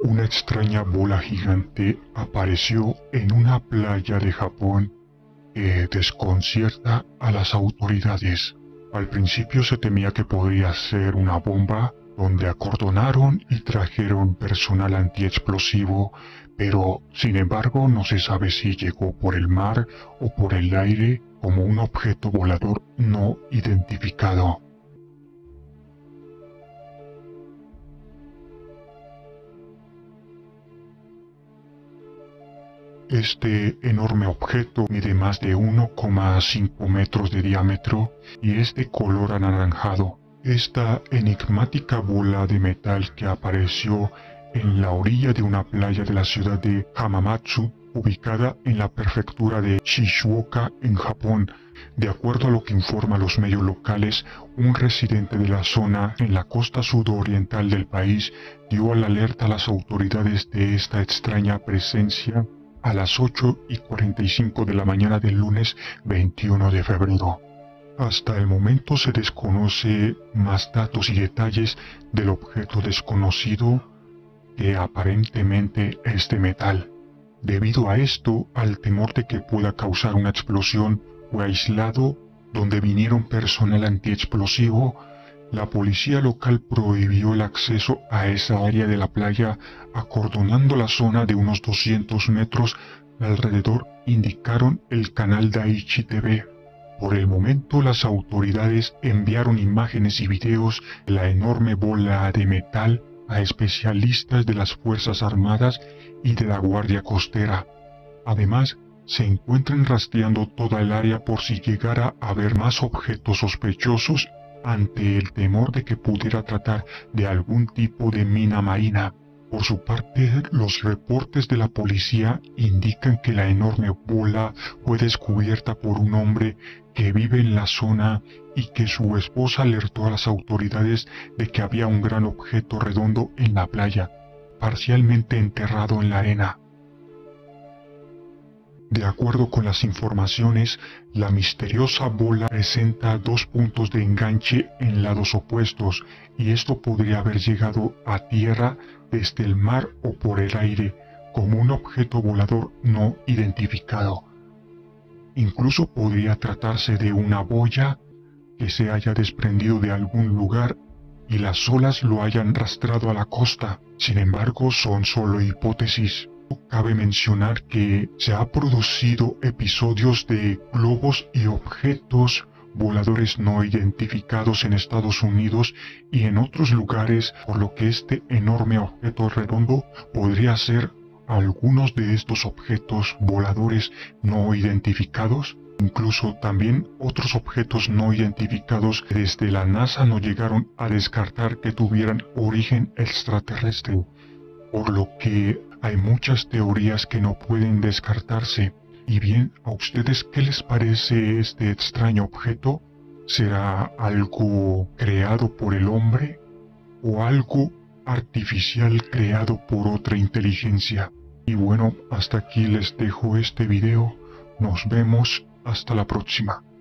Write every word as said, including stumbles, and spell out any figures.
Una extraña bola gigante apareció en una playa de Japón que desconcierta a las autoridades. Al principio se temía que podría ser una bomba, donde acordonaron y trajeron personal antiexplosivo, pero sin embargo no se sabe si llegó por el mar o por el aire como un objeto volador no identificado. Este enorme objeto mide más de uno coma cinco metros de diámetro y es de color anaranjado. Esta enigmática bola de metal que apareció en la orilla de una playa de la ciudad de Hamamatsu, ubicada en la prefectura de Shizuoka, en Japón. De acuerdo a lo que informan los medios locales, un residente de la zona en la costa sudoriental del país dio la alerta a las autoridades de esta extraña presencia a las ocho y cuarenta y cinco de la mañana del lunes veintiuno de febrero. Hasta el momento se desconoce más datos y detalles del objeto desconocido, que aparentemente es de metal. Debido a esto, al temor de que pueda causar una explosión, fue aislado donde vinieron personal antiexplosivo. La policía local prohibió el acceso a esa área de la playa, acordonando la zona de unos doscientos metros alrededor, indicaron el canal Daiichi T V. Por el momento, las autoridades enviaron imágenes y videos de la enorme bola de metal a especialistas de las Fuerzas Armadas y de la Guardia Costera. Además, se encuentran rastreando toda el área por si llegara a haber más objetos sospechosos, ante el temor de que pudiera tratar de algún tipo de mina marina. Por su parte, los reportes de la policía indican que la enorme bola fue descubierta por un hombre que vive en la zona y que su esposa alertó a las autoridades de que había un gran objeto redondo en la playa, parcialmente enterrado en la arena. De acuerdo con las informaciones, la misteriosa bola presenta dos puntos de enganche en lados opuestos, y esto podría haber llegado a tierra desde el mar o por el aire, como un objeto volador no identificado. Incluso podría tratarse de una boya que se haya desprendido de algún lugar y las olas lo hayan arrastrado a la costa. Sin embargo, son solo hipótesis. Cabe mencionar que se han producido episodios de globos y objetos voladores no identificados en Estados Unidos y en otros lugares, por lo que este enorme objeto redondo podría ser algunos de estos objetos voladores no identificados. Incluso también otros objetos no identificados que desde la NASA no llegaron a descartar que tuvieran origen extraterrestre, por lo que hay muchas teorías que no pueden descartarse. Y bien, ¿a ustedes qué les parece este extraño objeto? ¿Será algo creado por el hombre o algo artificial creado por otra inteligencia? Y bueno, hasta aquí les dejo este video. Nos vemos hasta la próxima.